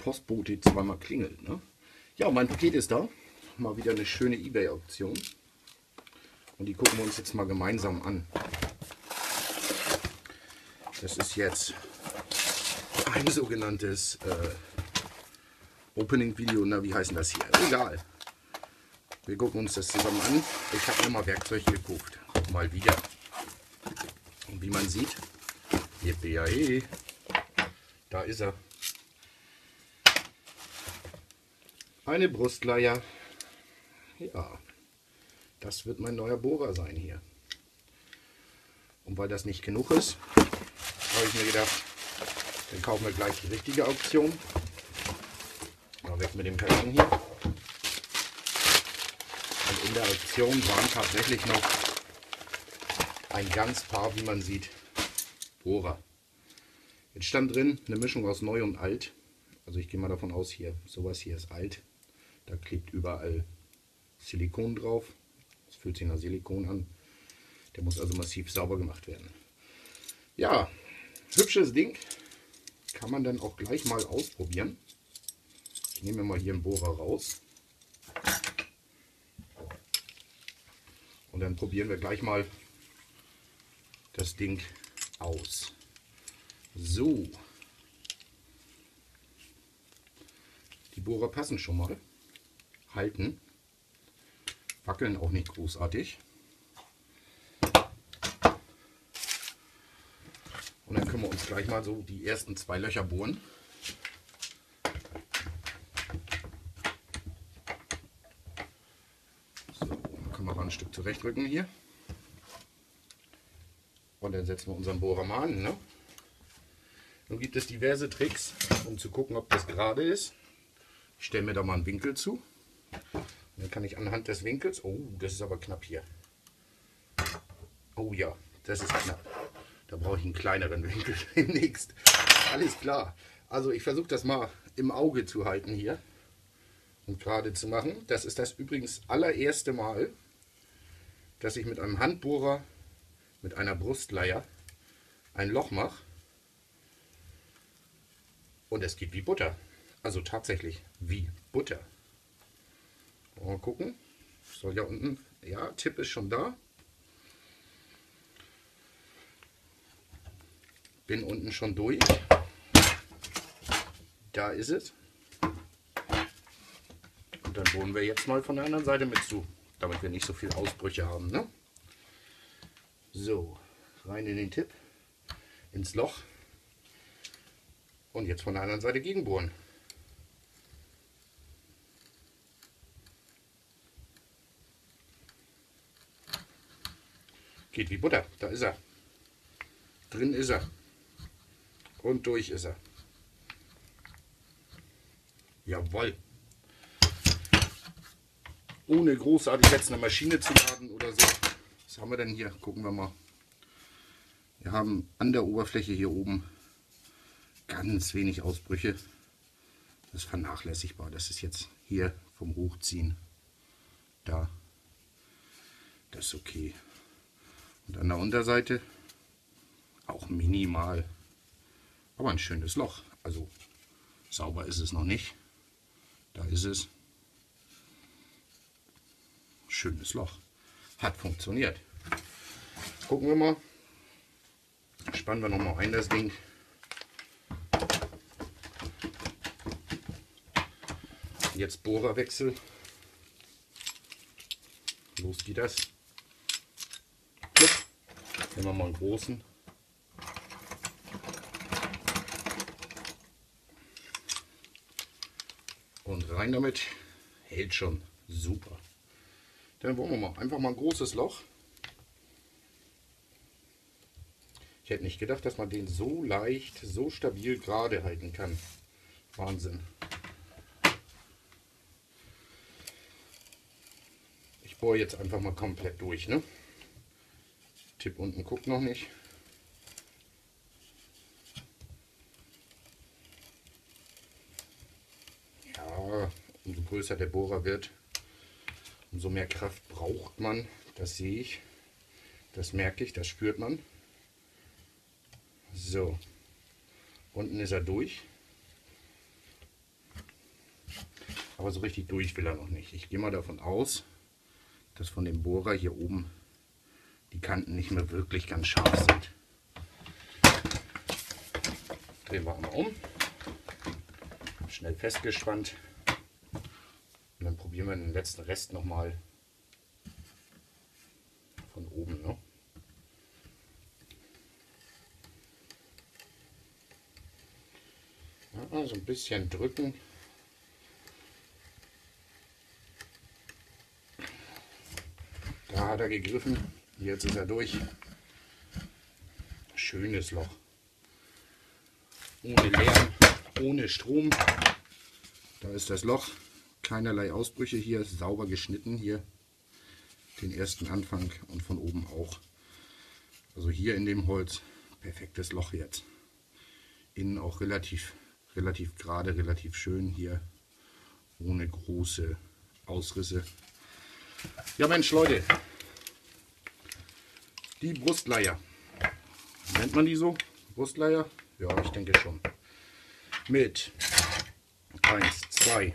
Postbote zweimal klingelt. Ne? Ja, mein Paket ist da. Mal wieder eine schöne eBay-Auktion. Und die gucken wir uns jetzt mal gemeinsam an. Das ist jetzt ein sogenanntes Opening-Video. Na, wie heißen das hier? Egal. Wir gucken uns das zusammen an. Ich habe mir mal Werkzeug gekauft. Mal wieder. Und wie man sieht, yippie, da ist er. Eine Brustleier. Ja, das wird mein neuer Bohrer sein hier. Und weil das nicht genug ist, habe ich mir gedacht, dann kaufen wir gleich die richtige Auktion. Mal weg mit dem Karton hier. Und in der Auktion waren tatsächlich noch ein ganz paar, wie man sieht, Bohrer. Jetzt stand drin eine Mischung aus neu und alt. Also ich gehe mal davon aus, hier sowas hier ist alt. Da klebt überall Silikon drauf. Das fühlt sich nach Silikon an. Der muss also massiv sauber gemacht werden. Ja, hübsches Ding. Kann man dann auch gleich mal ausprobieren. Ich nehme mal hier einen Bohrer raus. Und dann probieren wir gleich mal das Ding aus. So. Die Bohrer passen schon mal. Halten. Wackeln auch nicht großartig. Und dann können wir uns gleich mal so die ersten 2 Löcher bohren. So, dann können wir mal ein Stück zurechtrücken hier. Und dann setzen wir unseren Bohrer mal an. Ne? Nun gibt es diverse Tricks, um zu gucken, ob das gerade ist. Ich stelle mir da mal einen Winkel zu. Und dann kann ich anhand des Winkels, oh, das ist aber knapp hier. Oh ja, das ist knapp. Da brauche ich einen kleineren Winkel demnächst. Alles klar. Also ich versuche das mal im Auge zu halten hier und gerade zu machen. Das ist das übrigens allererste Mal, dass ich mit einem Handbohrer, mit einer Brustleier ein Loch mache. Und es geht wie Butter. Also tatsächlich wie Butter. Mal gucken. Soll ja unten. Ja, Tipp ist schon da. Bin unten schon durch. Da ist es. Und dann bohren wir jetzt mal von der anderen Seite mit zu, damit wir nicht so viel Ausbrüche haben. Ne? So, rein in den Tipp, ins Loch. Und jetzt von der anderen Seite gegenbohren. Geht wie Butter. Da ist er. Drin ist er. Und durch ist er. Jawohl. Ohne großartig jetzt eine Maschine zu laden oder so. Was haben wir denn hier? Gucken wir mal. Wir haben an der Oberfläche hier oben ganz wenig Ausbrüche. Das ist vernachlässigbar. Das ist jetzt hier vom Hochziehen. Da. Das ist okay. Und an der Unterseite auch minimal. Aber ein schönes Loch. Also sauber ist es noch nicht. Da ist es. Schönes Loch. Hat funktioniert. Gucken wir mal. Spannen wir noch mal ein das Ding. Jetzt Bohrerwechsel. Los geht das. Plupp. Nehmen wir mal einen großen. Und rein damit. Hält schon. Super. Dann wollen wir mal einfach mal ein großes Loch. Ich hätte nicht gedacht, dass man den so leicht, so stabil gerade halten kann. Wahnsinn. Ich bohre jetzt einfach mal komplett durch. Ne? Tipp unten guckt noch nicht. Ja, umso größer der Bohrer wird, umso mehr Kraft braucht man. Das sehe ich. Das merke ich, das spürt man. So, unten ist er durch. Aber so richtig durch will er noch nicht. Ich gehe mal davon aus, dass von dem Bohrer hier oben die Kanten nicht mehr wirklich ganz scharf sind. Drehen wir einmal um. Schnell festgespannt. Und dann probieren wir den letzten Rest nochmal von oben. Ne? Ja, so ein bisschen drücken. Da hat er gegriffen. Jetzt ist er durch. Schönes Loch. Ohne Lärm, ohne Strom. Da ist das Loch. Keinerlei Ausbrüche hier. Sauber geschnitten hier. Den ersten Anfang und von oben auch. Also hier in dem Holz. Perfektes Loch jetzt. Innen auch relativ gerade, relativ schön hier. Ohne große Ausrisse. Ja Mensch Leute. Die Brustleier. Nennt man die so? Brustleier? Ja, ich denke schon. Mit 1, 2,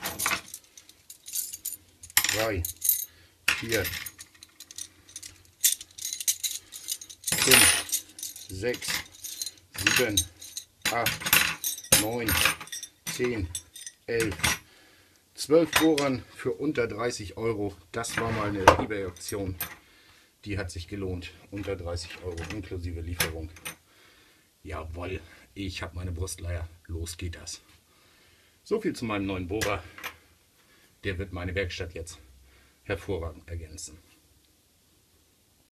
3, 4, 5, 6, 7, 8, 9, 10, 11, 12 Bohrern für unter 30 Euro. Das war mal eine eBay-Aktion. Die hat sich gelohnt. Unter 30 Euro inklusive Lieferung. Jawohl, ich habe meine Brustleier. Los geht das. So viel zu meinem neuen Bohrer. Der wird meine Werkstatt jetzt hervorragend ergänzen.